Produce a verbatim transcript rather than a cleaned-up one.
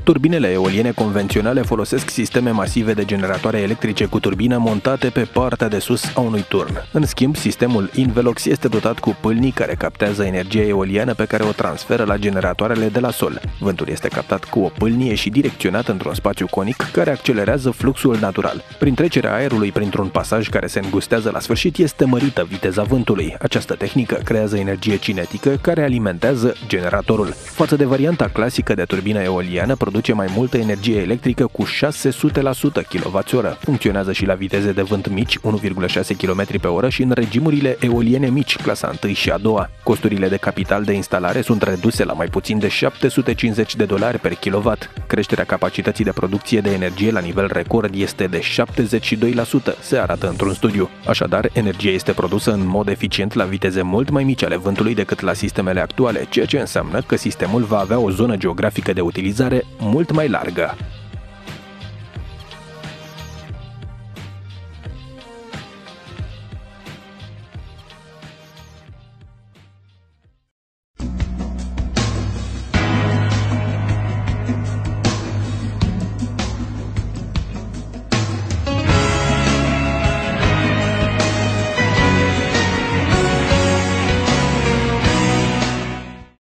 Turbinele eoliene convenționale folosesc sisteme masive de generatoare electrice cu turbină montate pe partea de sus a unui turn. În schimb, sistemul Invelox este dotat cu pâlnii care captează energia eoliană pe care o transferă la generatoarele de la sol. Vântul este captat cu o pâlnie și direcționat într-un spațiu conic care accelerează fluxul natural. Prin trecerea aerului printr-un pasaj care se îngustează la sfârșit este mărită viteza vântului. Această tehnică creează energie cinetică care alimentează generatorul. Față de varianta clasică de turbină eoliană, produce mai multă energie electrică cu șase sute la sută kilowați-oră. Funcționează și la viteze de vânt mici, unu virgulă șase kilometri pe oră, și în regimurile eoliene mici, clasa unu și a doua. Costurile de capital de instalare sunt reduse la mai puțin de șapte sute cincizeci de dolari per kilowatt. Creșterea capacității de producție de energie la nivel record este de șaptezeci și doi la sută, se arată într-un studiu. Așadar, energia este produsă în mod eficient la viteze mult mai mici ale vântului decât la sistemele actuale, ceea ce înseamnă că sistemul va avea o zonă geografică de utilizare mult mai largă.